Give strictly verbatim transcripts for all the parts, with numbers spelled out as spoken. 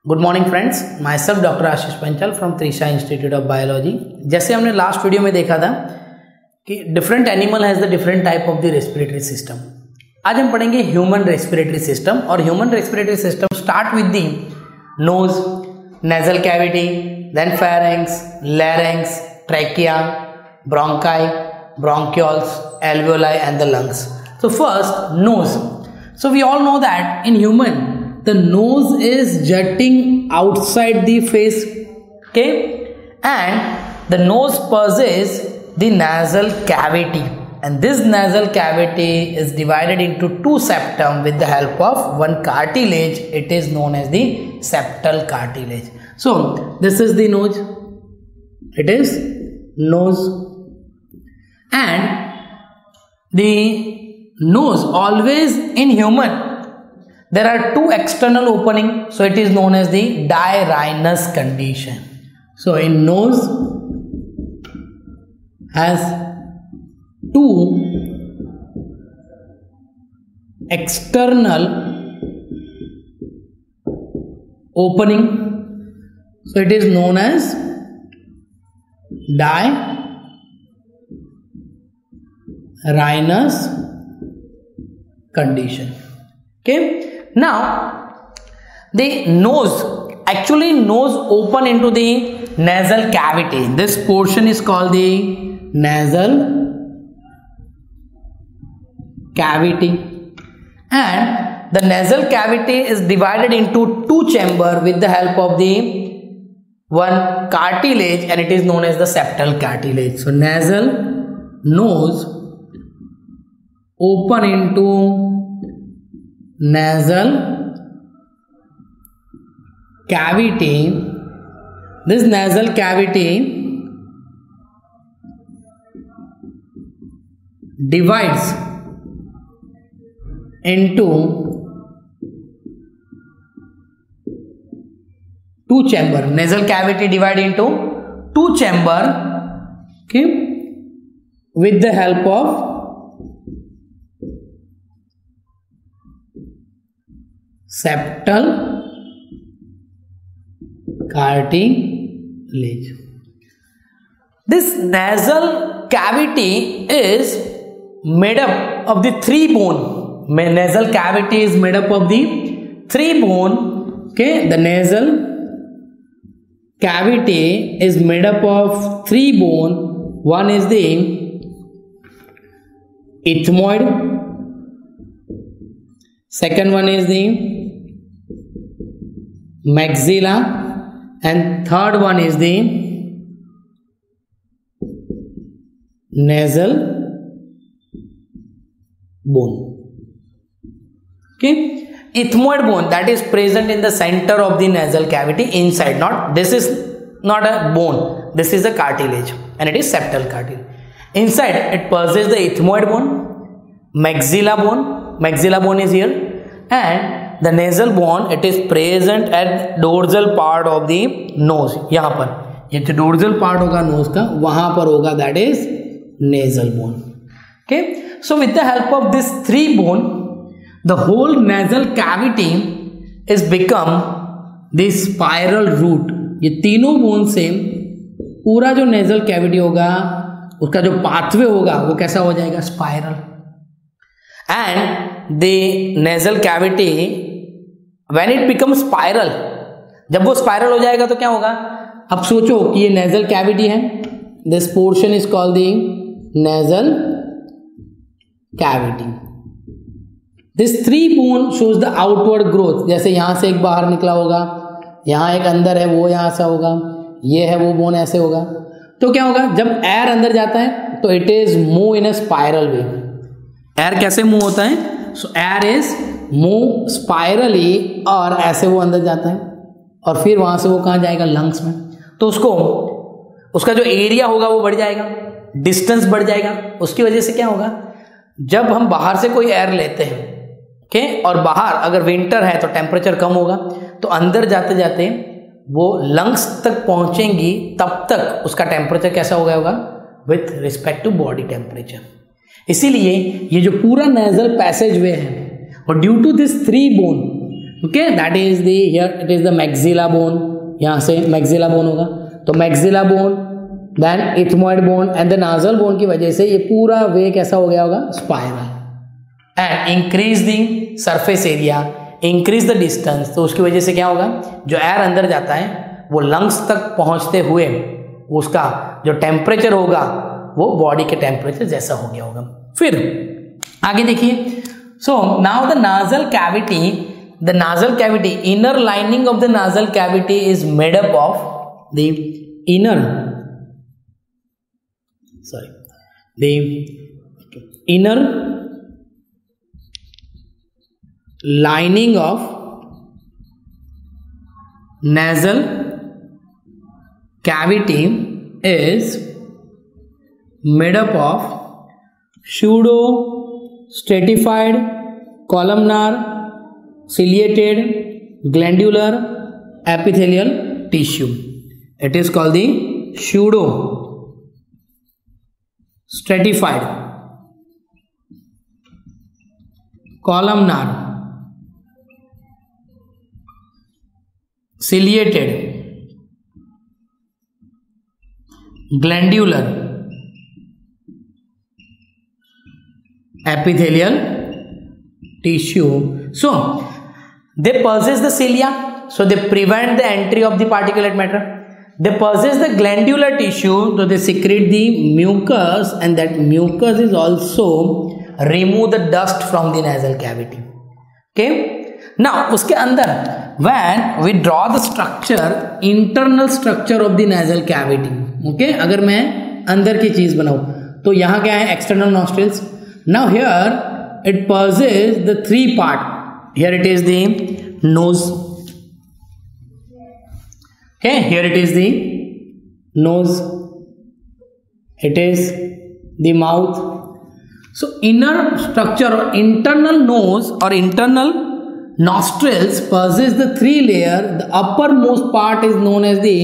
Good morning friends, myself doctor Ashish Panchal from Trisha institute of biology. जैसे हमने last video में देखा था कि different animal has the different type of the respiratory system. आज हम पढ़ेंगे ह्यूमन रेस्पिरेटरी सिस्टम। और human respiratory system start with the nose, nasal cavity, then pharynx, larynx, trachea, bronchi, bronchioles, alveoli and the lungs. So first, nose. So we all know that in human the nose is jutting outside the face, okay, and the nose possesses the nasal cavity, and this nasal cavity is divided into two septum with the help of one cartilage. It is known as the septal cartilage. So this is the nose, it is nose, and the nose always in human there are two external opening, so it is known as the Dirhynous condition. So in nose has two external opening, so it is known as Dirhynous condition. Okay, now the nose, actually nose open into the nasal cavity. This portion is called the nasal cavity, and the nasal cavity is divided into two chamber with the help of the one cartilage, and it is known as the septal cartilage. So nasal nose open into nasal cavity. This nasal cavity divides into two chamber. Nasal cavity divided into two chamber, okay, with the help of septal cartilage. This nasal cavity is made up of the three bone. Nasal cavity is made up of the three bone. Okay, the nasal cavity is made up of three bone. One is the ethmoid, second one is the maxilla, and third one is the nasal bone. Okay, ethmoid bone, that is present in the center of the nasal cavity inside. Not this is not a bone, this is a cartilage, and it is septal cartilage. Inside it possesses the ethmoid bone, maxilla bone, maxilla bone is here, and the nasal bone, it is present at dorsal part of the nose. यहाँ पर ये जो dorsal part होगा nose का, वहाँ पर होगा, that is nasal bone. Okay, so with the help of this three bone, the whole nasal cavity is become the spiral root. ये तीनों bone से पूरा जो nasal cavity होगा, उसका जो pathway होगा वो कैसा हो जाएगा, spiral. And the nasal cavity, when it becomes spiral, जब वो spiral हो जाएगा तो क्या होगा, अब सोचो कि ये nasal cavity है, this portion is called the nasal cavity. This three bone shows the outward growth. जैसे यहाँ से एक बाहर निकला होगा, यहाँ एक अंदर है, वो यहाँ से होगा, ये है वो bone ऐसे होगा, तो क्या होगा, जब air अंदर जाता है तो it is move in a spiral way. Air कैसे मूव होता है, so air is move spirally, और ऐसे वो अंदर जाता है और फिर वहां से वो कहाँ जाएगा, लंग्स में, तो उसको उसका जो एरिया होगा वो बढ़ जाएगा, डिस्टेंस बढ़ जाएगा। उसकी वजह से क्या होगा, जब हम बाहर से कोई एयर लेते हैं, ओके, और बाहर अगर विंटर है तो टेम्परेचर कम होगा, तो अंदर जाते जाते वो लंग्स तक पहुंचेंगी, तब तक उसका टेम्परेचर कैसा हो गया होगा, with respect to body temperature. इसीलिए ये जो पूरा नेजल पैसेज वे है, और due to this three bone okay, that is the here it is the maxilla bone, यहाँ से मैक्सिला बोन होगा, तो maxilla bone then ethmoid bone and the nasal bone की वजह से ये पूरा वे कैसा हो गया होगा, spiral, and increase the surface area, increase the distance, तो उसकी वजह से क्या होगा, जो एयर अंदर जाता है वो लंग्स तक पहुंचते हुए उसका जो टेम्परेचर होगा वो बॉडी के टेम्परेचर जैसा हो गया होगा। फिर आगे देखिए, so now the nasal cavity, the nasal cavity, inner lining of the nasal cavity is made up of the inner sorry the inner lining of nasal cavity is made up of pseudo stratified, columnar, ciliated, glandular, epithelial tissue. It is called the pseudo stratified, columnar, ciliated, glandular, epithelial tissue. So they possess the cilia, so they prevent the entry of the particulate matter. They possess the glandular tissue, so they secrete the mucus, and that mucus is also remove the dust from the nasal cavity. Okay, now उसके अंदर when we draw the structure, internal structure of the nasal cavity, okay, अगर मैं अंदर की चीज बनाऊं तो यहाँ क्या है, external nostrils. Now here it possesses the three part. Here it is the nose. Okay, here it is the nose. It is the mouth. So inner structure or internal nose or internal nostrils possess the three layer. The uppermost part is known as the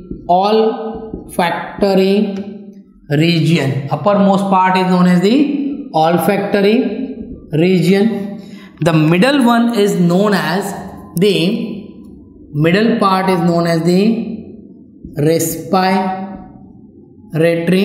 olfactory region. Uppermost part is known as the olfactory region. The middle one is known as the middle part is known as the respiratory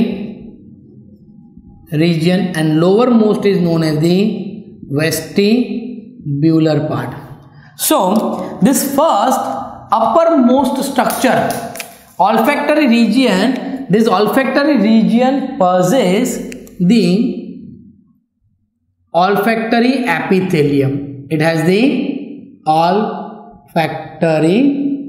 region, and lowermost is known as the vestibular part. So this first uppermost structure, olfactory region, this olfactory region possesses the olfactory epithelium. It has the olfactory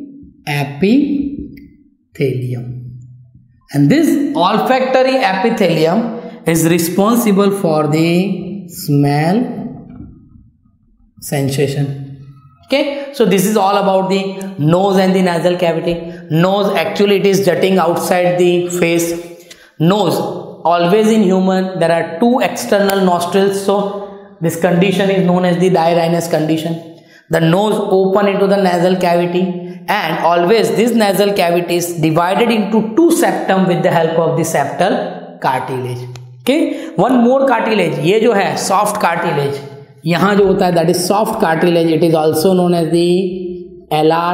epithelium, and this olfactory epithelium is responsible for the smell sensation. Okay, so this is all about the nose and the nasal cavity. Nose, actually it is jutting outside the face. Nose, always in human there are two external nostrils, so this condition is known as the Dirhynous condition. The nose open into the nasal cavity, and always this nasal cavity is divided into two septum with the help of the septal cartilage. Okay, one more cartilage, ये जो है soft cartilage, यहाँ जो होता है that is soft cartilage. It is also known as the alar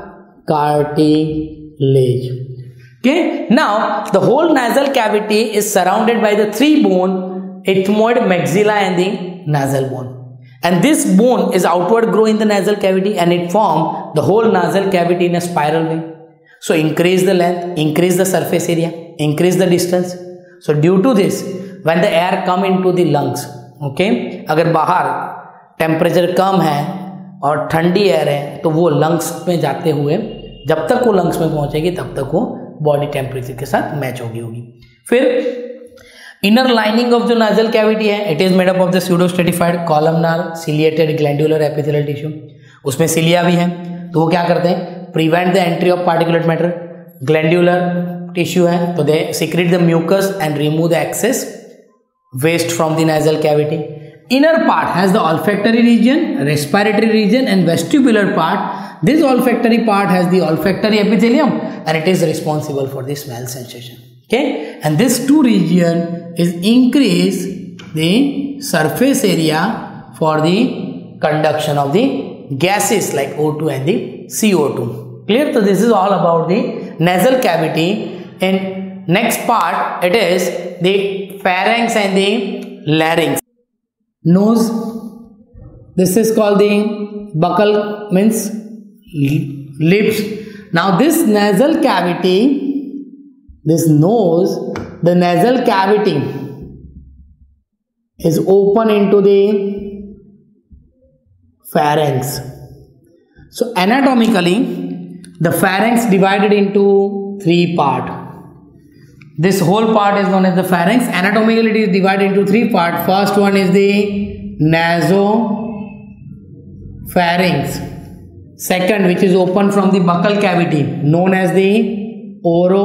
cartilage. Okay, now the whole nasal cavity is surrounded by the three bone, ethmoid, maxilla and the nasal bone, and this bone is outward grow in the nasal cavity, and it form the whole nasal cavity in a spiral way. So increase the length, increase the surface area, increase the distance. So due to this, when the air come into the lungs, okay, अगर बाहर temperature कम है और ठंडी air है तो वो lungs में जाते हुए जब तक वो लंग्स में पहुंचेगी तब तक वो बॉडी टेम्परेचर के साथ मैच होगी होगी फिर इनर लाइनिंग ऑफ जो नाजल कैविटी है, it is made up of the pseudo stratified, columnar, ciliated, glandular, epithelial tissue. उसमें सिलिया भी है, तो वो क्या करते हैं, prevent the entry of particulate matter. Glandular tissue है तो they secrete the mucus and remove the excess waste from the nasal cavity. Inner part has the olfactory region, respiratory region and vestibular part. This olfactory part has the olfactory epithelium and it is responsible for the smell sensation. Okay, and this two region is increase the surface area for the conduction of the gases like O two and the C O two. Clear? So this is all about the nasal cavity. In next part, it is the pharynx and the larynx. Nose. This is called the buccal, means lips. Now this nasal cavity, this nose, the nasal cavity is open into the pharynx. So anatomically, the pharynx divided into three parts. This whole part is known as the pharynx. Anatomically, it is divided into three parts. First one is the nasopharynx. Second, which is open from the buccal cavity, known as the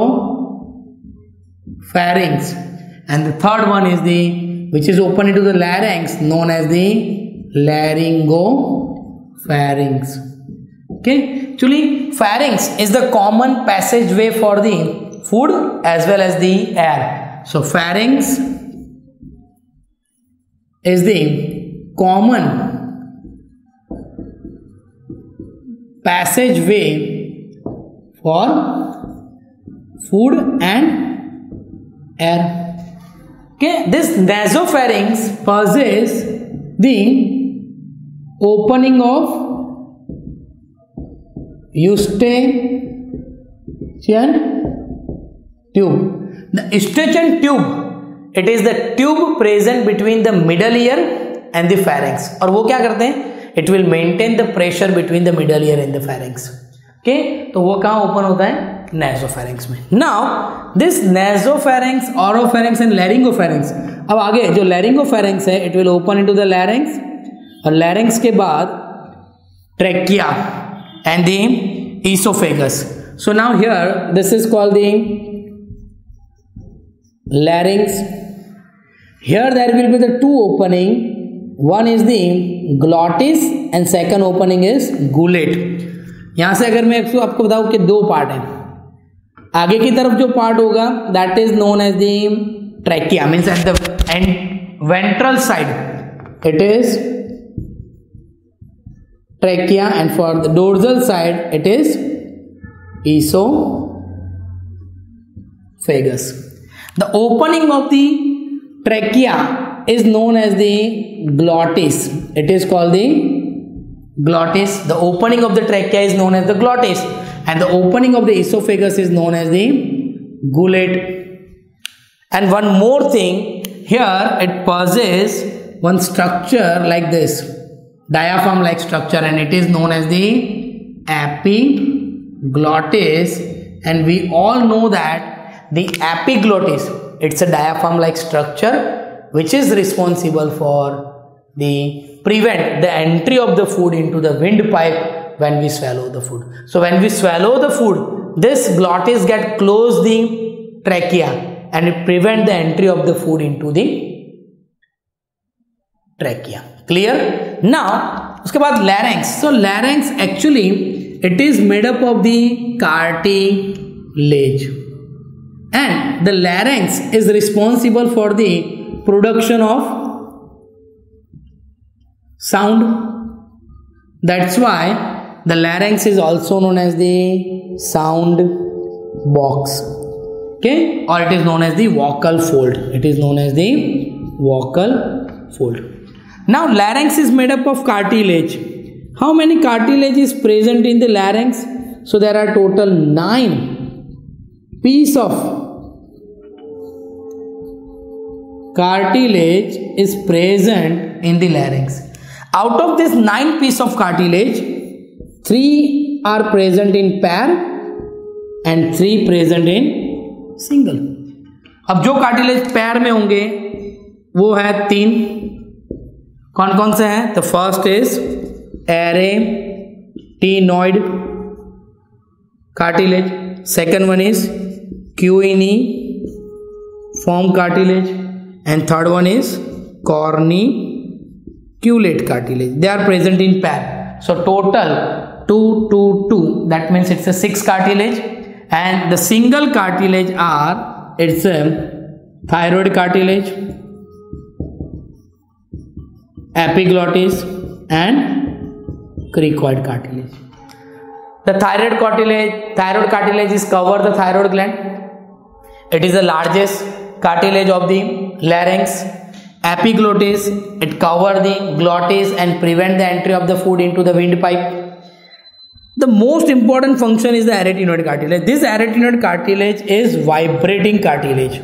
oropharynx. And the third one is the, which is open into the larynx, known as the laryngopharynx. Okay, actually, pharynx is the common passageway for the food as well as the air. So pharynx is the common passageway for food and air. Okay, this nasopharynx possesses the opening of eustachian tube. The eustachian tube, it is the tube present between the middle ear and the pharynx. और वो क्या करते हैं? It will maintain the pressure between the middle ear and the pharynx. Okay, तो वो कहाँ open होता है? Nasopharynx में. Now this nasopharynx, oropharynx and laryngopharynx. अब आगे जो laryngopharynx है, it will open into the larynx. और larynx के बाद trachea and the esophagus. So now here this is called the larynx. Here there will be the two opening. One is the glottis and second opening is gullet. यहाँ से अगर मैं आपको बताऊँ कि दो पार्ट हैं. आगे की तरफ जो पार्ट होगा that is known as the trachea, means at the end ventral side it is trachea, and for the dorsal side it is esophagus. The opening of the trachea is known as the glottis. It is called the glottis. The opening of the trachea is known as the glottis, and the opening of the esophagus is known as the gullet. And one more thing, here it possesses one structure like this, diaphragm like structure, and it is known as the epiglottis. And we all know that the epiglottis, it's a diaphragm like structure which is responsible for the prevent the entry of the food into the windpipe when we swallow the food. So when we swallow the food, this glottis get close the trachea and it prevent the entry of the food into the trachea. Clear? Now उसके बाद larynx. So larynx actually it is made up of the cartilage, and the larynx is responsible for the production of sound. That's why the larynx is also known as the sound box. Okay, or it is known as the vocal fold. It is known as the vocal fold. Now larynx is made up of cartilage. How many cartilage is present in the larynx? So there are total nine piece of cartilage is present in the larynx. Out of this nine piece of cartilage, three are present in pair and three present in single. अब जो cartilage pair में होंगे वो है तीन. कौन कौन से हैं? The first is ethmoid cartilage. Second one is cuneiform cartilage. And third one is corniculate cartilage. They are present in pair. So total two, two, two. That means it's a six cartilage. And the single cartilage are, it's a thyroid cartilage, epiglottis and cricoid cartilage. The thyroid cartilage, thyroid cartilage is cover the thyroid gland. It is the largest cartilage of the larynx. Epiglottis, it cover the glottis and prevent the entry of the food into the windpipe. The most important function is the arytenoid cartilage. This arytenoid cartilage is vibrating cartilage,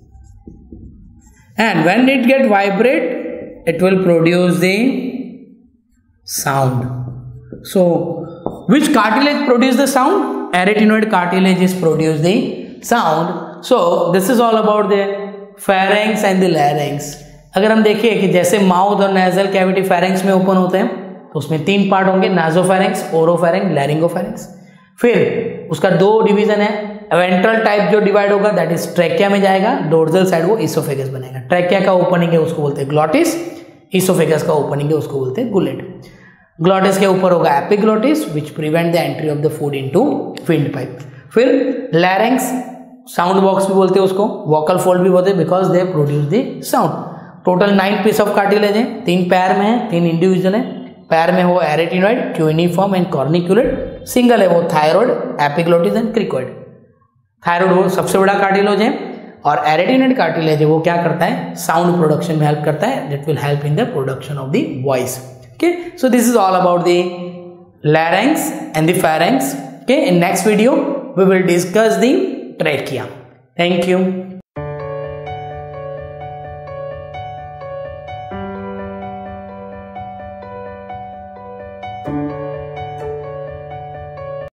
and when it get vibrate, it will produce the sound. So which cartilage produce the sound? Arytenoid cartilage is produce the sound. So this is all about the pharynx and the larynx. अगर हम देखिए कि जैसे mouth और nasal cavity pharynx में open होते हैं तो उसमें तीन पार्ट होंगे, नासोफैरिंक्स, ओरोफैरिंक्स, लैरिंगोफैरिंक्स। फिर उसका दो डिवीजन है, वेंट्रल टाइप जो डिवाइड होगा दैट इज ट्रैकिया में जाएगा, डोर्सल साइड वो इसोफेगस बनेगा। ट्रैकिया का ओपनिंग है उसको बोलते हैं ग्लॉटिस, इसोफेगस का ओपनिंग है उसको बोलते हैं गुलेट। ग्लॉटिस के ऊपर होगा epiglottis which prevent the entry of the food into wind pipe. फिर लैरिंक्स, साउंड बॉक्स भी बोलते हैं उसको, वोकल फोल्ड भी बोलते हैं because they produce the sound. Total nine piece of cartilage है, तीन पैर में है, तीन इंडिविजुअल है। पैर में वो arytenoid, cuneiform and corniculate. Single है वो thyroid, epiglottis and cricoid. Thyroid वो सबसे बड़ा कार्टिलेज है और एरेटिनॉइड कार्टिलेज है वो क्या करता है, साउंड प्रोडक्शन में हेल्प करता है, that will help in the production of the voice. Okay, so this is all about the larynx and the pharynx. Okay, in next video we will discuss the trachea. Thank you. Thank you.